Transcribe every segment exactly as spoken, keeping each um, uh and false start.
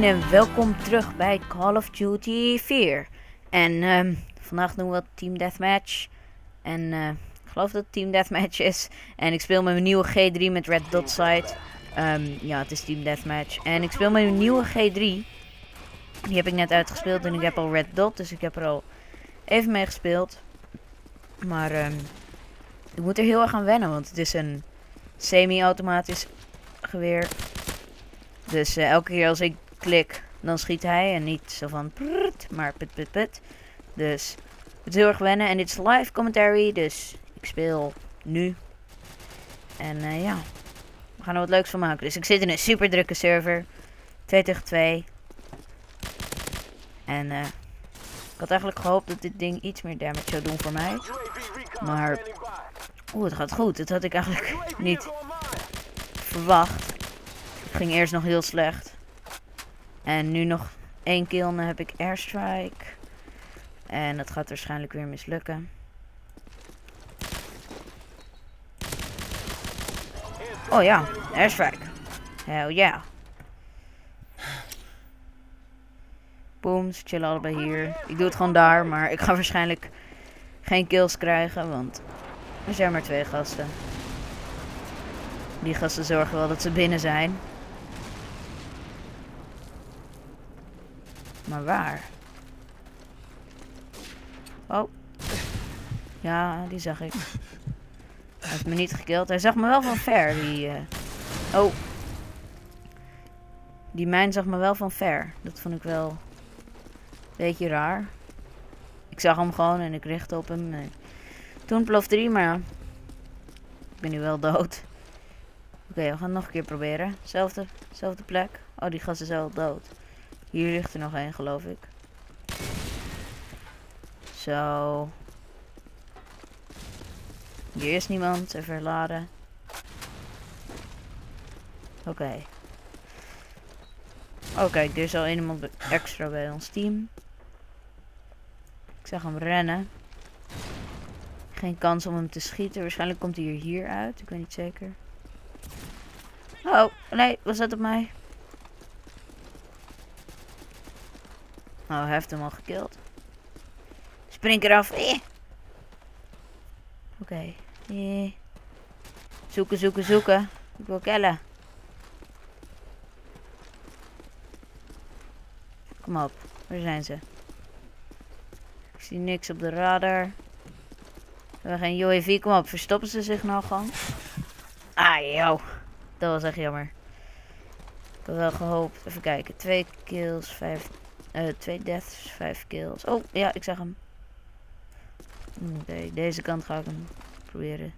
en welkom terug bij Call of Duty vier. En um, vandaag doen we wat Team Deathmatch. En uh, ik geloof dat het Team Deathmatch is. En ik speel met mijn nieuwe G drie met Red Dot Sight. Um, ja, het is Team Deathmatch. En ik speel met mijn nieuwe G drie. Die heb ik net uitgespeeld en ik heb al Red Dot. Dus ik heb er al even mee gespeeld. Maar um, ik moet er heel erg aan wennen. Want het is een semi-automatisch geweer. Dus uh, elke keer als ik klik, dan schiet hij. En niet zo van prrrt, maar put put put. Dus het is heel erg wennen. En dit is live commentary. Dus ik speel nu. En uh, ja, we gaan er wat leuks van maken. Dus ik zit in een super drukke server. twee tegen twee. En uh, ik had eigenlijk gehoopt dat dit ding iets meer damage zou doen voor mij. Maar oeh, het gaat goed. Dat had ik eigenlijk niet verwacht. Het ging eerst nog heel slecht. En nu nog één kill en dan heb ik airstrike. En dat gaat waarschijnlijk weer mislukken. Oh ja, airstrike. Hell yeah. Boom, ze chillen allebei hier. Ik doe het gewoon daar, maar ik ga waarschijnlijk geen kills krijgen, want er zijn maar twee gasten. Die gasten zorgen wel dat ze binnen zijn. Maar waar? Oh. Ja, die zag ik. Hij heeft me niet gekild. Hij zag me wel van ver. Die, uh... Oh. Die mijn zag me wel van ver. Dat vond ik wel een beetje raar. Ik zag hem gewoon en ik richtte op hem. En toen plofte hij, maar ja. Ik ben nu wel dood. Oké, okay, we gaan het nog een keer proberen. Zelfde, zelfde plek. Oh, die gast is al dood. Hier ligt er nog één, geloof ik. Zo. Hier is niemand. Even laden. Oké. Okay. Oh kijk, er is al iemand extra bij ons team. Ik zag hem rennen. Geen kans om hem te schieten. Waarschijnlijk komt hij hier, hier uit. Ik weet niet zeker. Oh, nee. Was dat op mij? Oh, hij heeft hem al gekild. Spring eraf. Eh. Oké. Okay. Eh. Zoeken, zoeken, zoeken. Ik wil killen. Kom op. Waar zijn ze? Ik zie niks op de radar. We hebben geen U A V. Kom op. Verstoppen ze zich nou gewoon? Ah, joh. Dat was echt jammer. Ik had wel gehoopt. Even kijken. Twee kills. Vijf... Uh, twee deaths. Vijf kills. Oh, ja. Ik zag hem. Oké. Okay, deze kant ga ik hem proberen.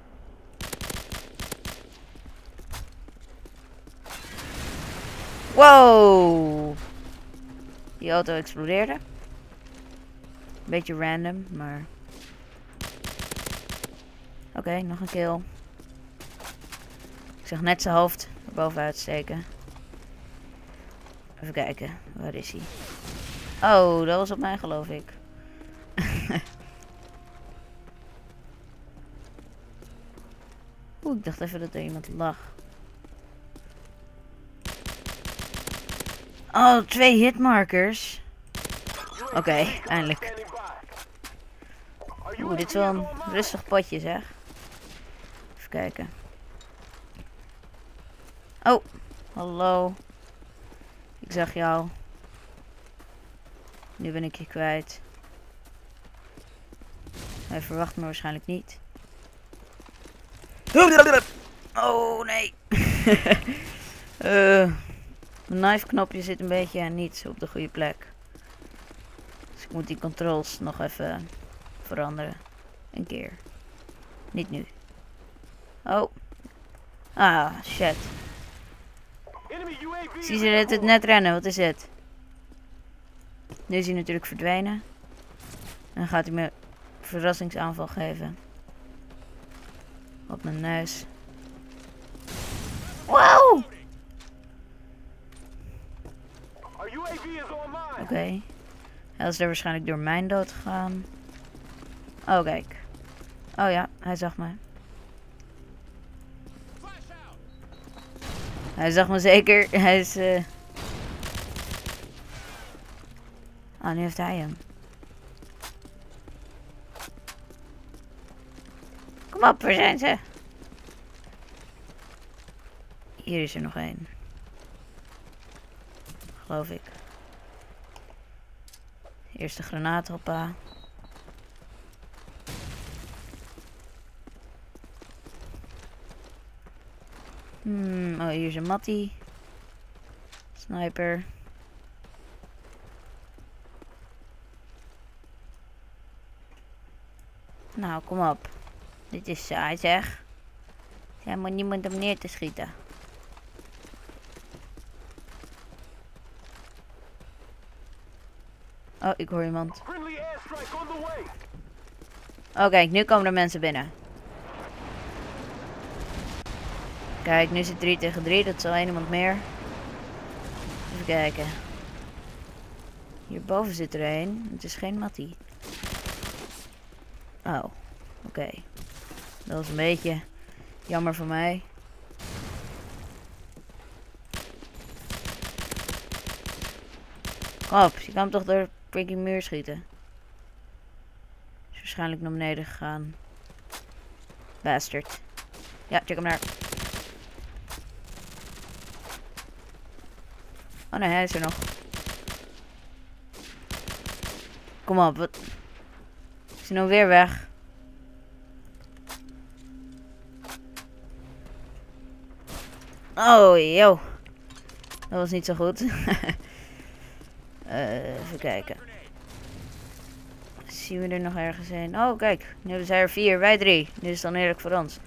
Wow. Die auto explodeerde. Beetje random, maar... Oké, okay, nog een kill. Ik zag net zijn hoofd er bovenuit steken. Even kijken, waar is hij? Oh, dat was op mij, geloof ik. Oeh, ik dacht even dat er iemand lag. Oh, twee hitmarkers. Oké, okay, eindelijk. Oeh, dit is wel een rustig potje, zeg. Even kijken. Oh, hallo. Ik zag jou. Nu ben ik je kwijt. Hij verwacht me waarschijnlijk niet. Oh, nee. uh, mijn knife knopje zit een beetje niet op de goede plek. Dus ik moet die controls nog even veranderen. Een keer. Niet nu. Oh. Ah, shit. Zie ze het net rennen, wat is het? Nu is hij natuurlijk verdwenen. En dan gaat hij me een verrassingsaanval geven. Op mijn neus. Wow! Oké. Okay. Hij is er waarschijnlijk door mijn dood gegaan. Oh, kijk. Oh ja, hij zag me. Hij zag me zeker. Hij is... Uh... Ah, nu heeft hij hem. Kom op, waar zijn ze? Hier is er nog één. Geloof ik. Eerste granaat, hoppa. Hmm, oh, hier is een Mattie. Sniper. Nou, kom op. Dit is saai, zeg. Er moet niemand om neer te schieten. Oh, ik hoor iemand. Oh, kijk, nu komen er mensen binnen. Kijk, nu is het drie tegen drie. Dat is al één iemand meer. Even kijken. Hierboven zit er één. Het is geen Mattie. Oh, oké. Okay. Dat was een beetje jammer voor mij. Kom op, je kan hem toch door de freaking muur schieten. Is waarschijnlijk naar beneden gegaan. Bastard. Ja, check hem naar. Oh nee, hij is er nog. Kom op, wat... Is hij nou weer weg? Oh, joh. Dat was niet zo goed. uh, even kijken. Zien we er nog ergens een? Oh, kijk. Nu hebben zij er vier, wij drie. Nu is het dan eerlijk voor ons.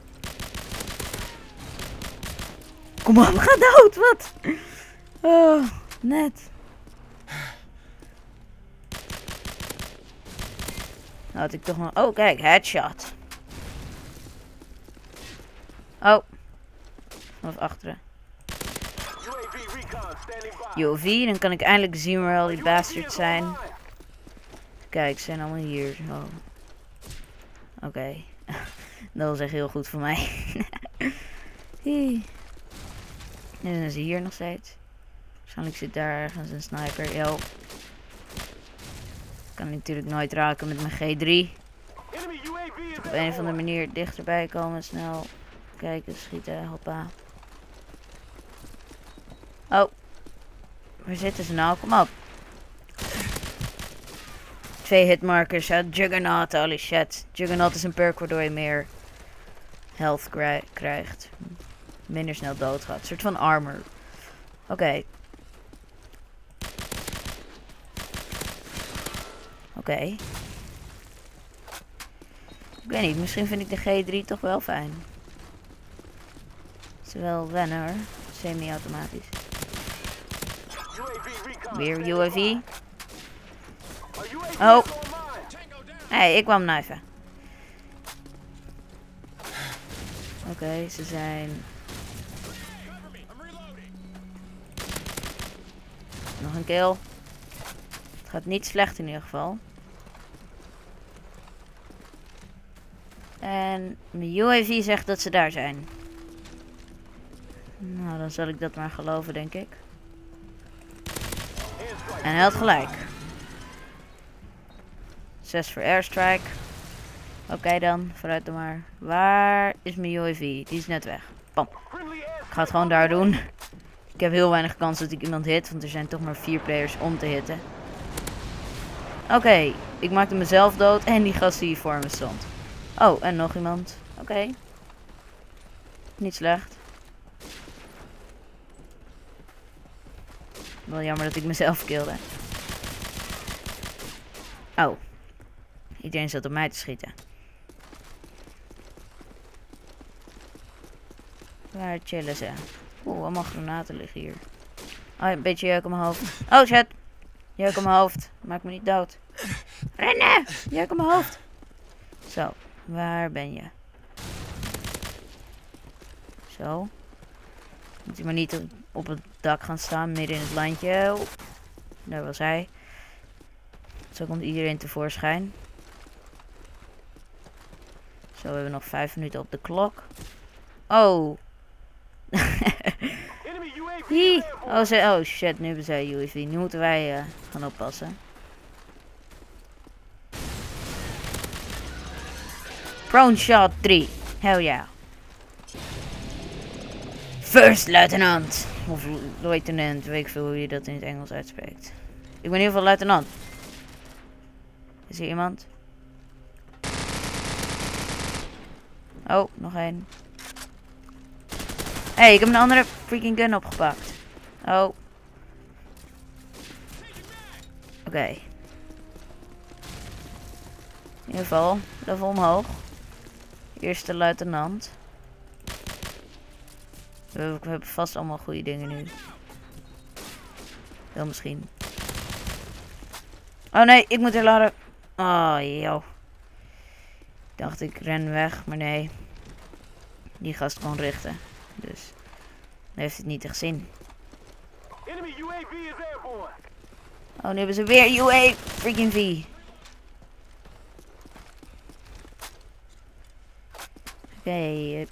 Kom op, ga dood, wat? Oh, net. Nou had ik toch nog... Oh, kijk, headshot. Oh. Vanaf achteren. U A V, dan kan ik eindelijk zien waar al die bastards zijn. Kijk, ze zijn allemaal hier. Oh. Oké. Okay. Dat was echt heel goed voor mij. En dan is ze hier nog steeds. Waarschijnlijk zit daar ergens een sniper. Yo. Kan ik natuurlijk nooit raken met mijn G drie. Op een of andere manier dichterbij komen. Snel kijken, schieten, hoppa. Oh. Waar zitten ze nou? Kom op. Twee hitmarkers uit Juggernaut. Holy shit. Juggernaut is een perk waardoor je meer health krij krijgt. Minder snel doodgaat. Een soort van armor. Oké. Okay. Oké. Okay. Ik weet niet. Misschien vind ik de G drie toch wel fijn. Het is wel wennen hoor. Semi-automatisch. Weer U A V. Oh. Hé, hey, ik kwam knijven. Oké, okay, ze zijn... Nog een kill. Het gaat niet slecht in ieder geval. En mijn U A V zegt dat ze daar zijn. Nou, dan zal ik dat maar geloven, denk ik. En hij had gelijk. zes voor airstrike. Oké okay dan, vooruit dan maar. Waar is mijn U A V? Die is net weg. Bam. Ik ga het gewoon daar doen. Ik heb heel weinig kans dat ik iemand hit, want er zijn toch maar vier players om te hitten. Oké, okay, ik maakte mezelf dood en die gast die hier voor me stond. Oh, en nog iemand. Oké. Okay. Niet slecht. Wel jammer dat ik mezelf kilde. Oh. Iedereen zat op mij te schieten. Waar chillen ze? Oeh, allemaal granaten liggen hier. Oh, een beetje jeuk op mijn hoofd. Oh shit. Jeuk op mijn hoofd. Maak me niet dood. Rennen! Jeuk op mijn hoofd. Zo. Waar ben je? Zo. Moet je maar niet op het dak gaan staan, midden in het landje. Oh. Daar was hij. Zo komt iedereen tevoorschijn. Zo, we hebben nog vijf minuten op de klok. Oh. Hie. Oh, ze, oh shit, nu hebben zij U A V. Nu moeten wij uh, gaan oppassen. Prone shot drie. Hell yeah. First luitenant. Of luitenant, weet ik veel hoe je dat in het Engels uitspreekt. Ik ben in ieder geval luitenant. Is hier iemand? Oh, nog één. Hé, hey, ik heb een andere freaking gun opgepakt. Oh. Oké. Okay. In ieder geval, level omhoog. Eerste luitenant. We hebben vast allemaal goede dingen nu. Wel misschien. Oh nee, ik moet herladen. Oh joh. Ik dacht ik ren weg, maar nee. Die gast kon richten. Dus dan heeft het niet echt zin. Oh, nu hebben ze weer U A freaking V. Oké, okay,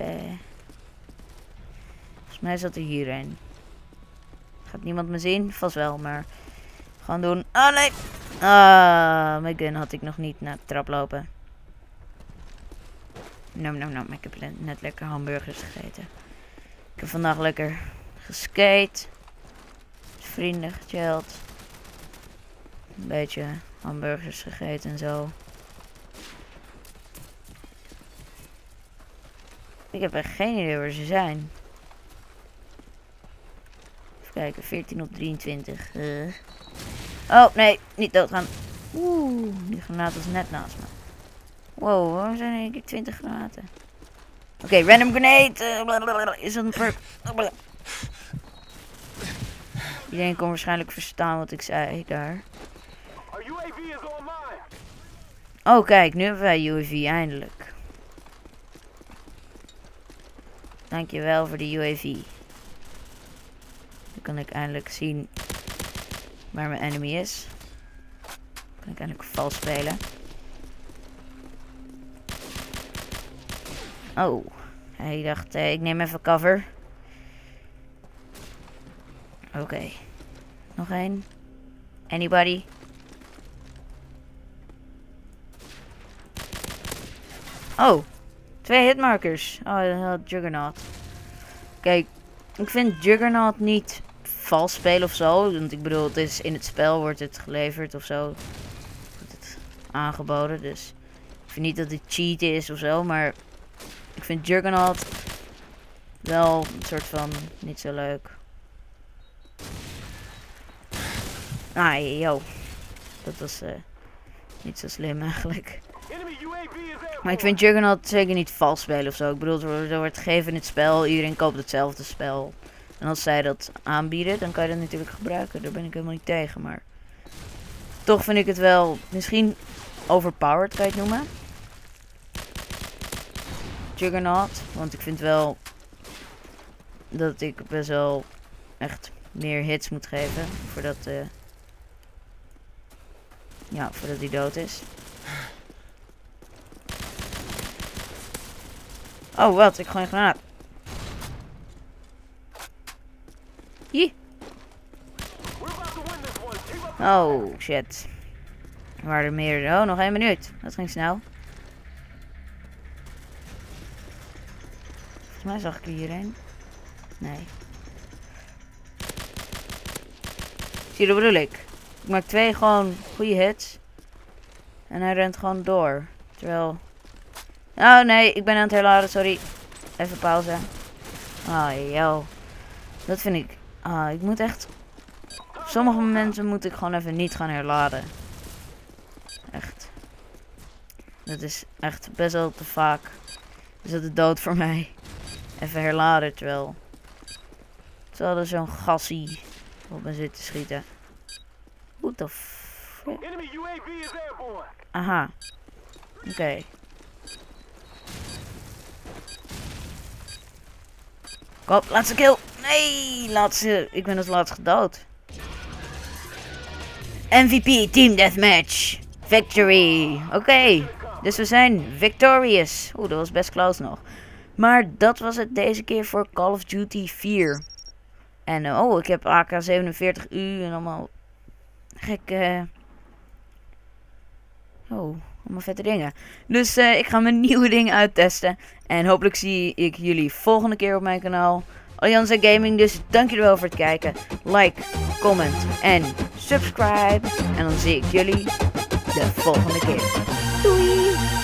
volgens mij zat er hierheen. Gaat niemand me zien? Vast wel, maar gewoon doen. Oh nee! Ah, mijn gun had ik nog niet naar de trap lopen. Nom nom nom, ik heb net lekker hamburgers gegeten. Ik heb vandaag lekker geskate. Vrienden gechilled. Een beetje hamburgers gegeten en zo. Ik heb echt geen idee waar ze zijn. Even kijken, veertien op drieëntwintig. Uh. Oh, nee, niet doodgaan. Oeh, die granaat was net naast me. Wow, waarom zijn er een keer twintig granaten? Oké, okay, random grenade. Uh, blablabla. Is dat een perk? Blablabla. Iedereen kon waarschijnlijk verstaan wat ik zei daar. Oh, kijk, nu hebben wij U A V eindelijk. Dankjewel voor de U A V. Dan kan ik eindelijk zien waar mijn enemy is. Dan kan ik eindelijk vals spelen. Oh, hij dacht, eh, ik neem even cover. Oké. Okay. Nog één. Anybody? Oh, twee hitmarkers. Oh, Juggernaut. Kijk, ik vind Juggernaut niet vals spelen of zo. Want ik bedoel, het is in het spel wordt het geleverd of zo. Wordt het aangeboden. Dus ik vind niet dat het cheat is of zo. Maar ik vind Juggernaut wel een soort van niet zo leuk. Ah, yo. Dat was uh, niet zo slim eigenlijk. Maar ik vind Juggernaut zeker niet vals spelen of zo. Ik bedoel, er wordt gegeven in het spel. Iedereen koopt hetzelfde spel. En als zij dat aanbieden, dan kan je dat natuurlijk gebruiken. Daar ben ik helemaal niet tegen. Maar toch vind ik het wel misschien overpowered, kan je het noemen. Juggernaut. Want ik vind wel dat ik best wel echt meer hits moet geven. Voordat, uh, ja, voordat hij dood is. Oh, wat? Ik gooi een granaat. Hier. Oh, shit. Er waren er meer. Oh, nog één minuut. Dat ging snel. Volgens mij zag ik er hierheen. Nee. Zie je, dat bedoel ik. Ik maak twee gewoon goede hits. En hij rent gewoon door. Terwijl... Oh nee, ik ben aan het herladen, sorry. Even pauze. Oh joh. Dat vind ik... Ah, ik moet echt... Op sommige momenten moet ik gewoon even niet gaan herladen. Echt. Dat is echt best wel te vaak. Is dat de dood voor mij. Even herladen, terwijl... Terwijl er zo'n gassie op me zit te schieten. What the f... Aha. Oké. Okay. Kom, laatste kill. Nee, laatste. Ik ben als laatste gedood. M V P Team Deathmatch. Victory. Oké. Okay. Dus we zijn victorious. Oeh, dat was best close nog. Maar dat was het deze keer voor Call of Duty vier. En uh, oh, ik heb A K zevenenveertig U en allemaal gekke... Oh, allemaal vette dingen. Dus uh, ik ga mijn nieuwe dingen uittesten. En hopelijk zie ik jullie volgende keer op mijn kanaal. Allianz Gaming, dus dank jullie wel voor het kijken. Like, comment en subscribe. En dan zie ik jullie de volgende keer. Doei!